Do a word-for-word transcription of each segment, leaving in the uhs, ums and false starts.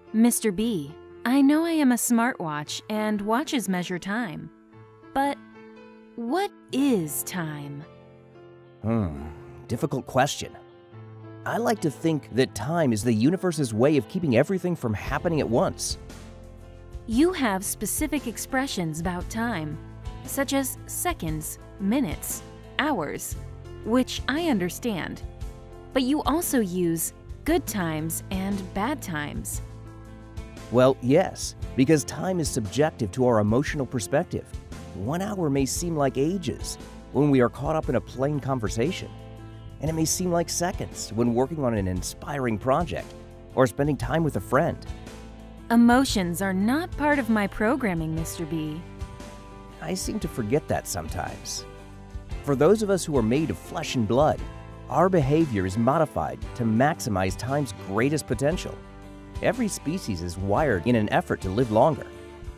Mister B, I know I am a smartwatch and watches measure time. But what is time? Hmm, difficult question. I like to think that time is the universe's way of keeping everything from happening at once. You have specific expressions about time, such as seconds, minutes, hours, which I understand. But you also use good times and bad times. Well, yes, because time is subjective to our emotional perspective. One hour may seem like ages when we are caught up in a plain conversation, and it may seem like seconds when working on an inspiring project or spending time with a friend. Emotions are not part of my programming, Mister B. I seem to forget that sometimes. For those of us who are made of flesh and blood, our behavior is modified to maximize time's greatest potential. Every species is wired in an effort to live longer.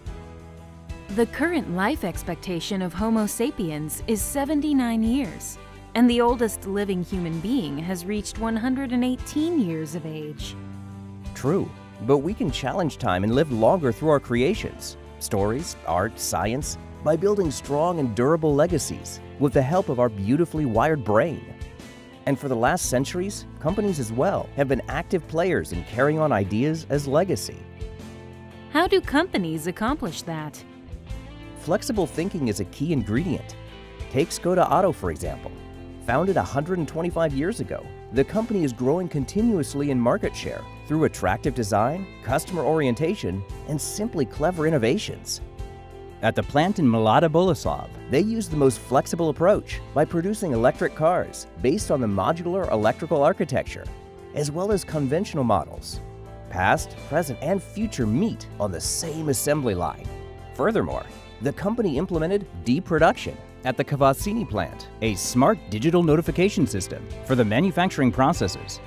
The current life expectation of Homo sapiens is seventy-nine years, and the oldest living human being has reached one hundred eighteen years of age. True, but we can challenge time and live longer through our creations, stories, art, science, by building strong and durable legacies with the help of our beautifully wired brain. And for the last centuries, companies as well have been active players in carrying on ideas as legacy. How do companies accomplish that? Flexible thinking is a key ingredient. Take Skoda Auto, for example. Founded one hundred twenty-five years ago, the company is growing continuously in market share through attractive design, customer orientation, and simply clever innovations. At the plant in Mlada Boleslav, they use the most flexible approach by producing electric cars based on the modular electrical architecture, as well as conventional models. Past, present, and future meet on the same assembly line. Furthermore, the company implemented D-Production at the Cavazzini plant, a smart digital notification system for the manufacturing processes.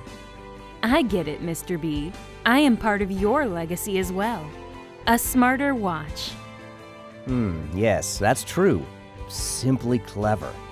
I get it, Mister B. I am part of your legacy as well. A smarter watch. Hmm, yes, that's true. Simply clever.